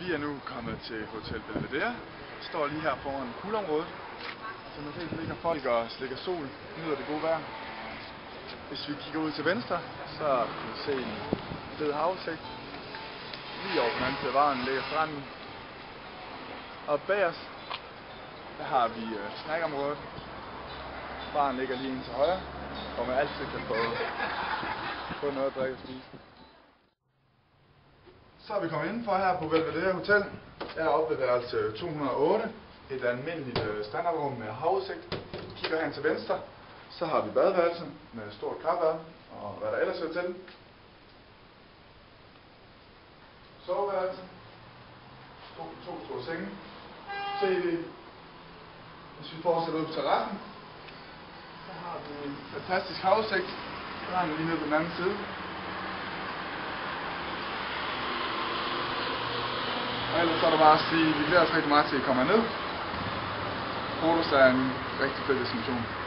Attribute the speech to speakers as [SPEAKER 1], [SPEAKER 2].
[SPEAKER 1] Vi er nu kommet til Hotel Belvedere. Står lige her foran poolområdet. Så man kan se, ligger folk og slikker sol, nyder det gode vejr. Hvis vi kigger ud til venstre, så kan vi se en fed havudsigt. Lige over på den anden side af vejen ligger stranden. Og bag os, der har vi snackområdet. Baren ligger lige ind til højre, hvor man altid kan få noget at drikke og spise. Så er vi kommet indenfor her på Belvedere Hotel. Jeg er oppe ved værelse 208. Et almindeligt standardrum med havudsigt. Kigger hen til venstre. Så har vi badeværelse med stort klapbad og hvad der ellers hører til. Soveværelse. To store senge. TV. Hvis vi fortsætter ud på terrassen, så har vi en fantastisk havudsigt. Der er lige nede på den anden side. Og ellers så er der bare at sige, at vi glæder os rigtig meget til, at I kommer ned. Fotos er en rigtig fed destination.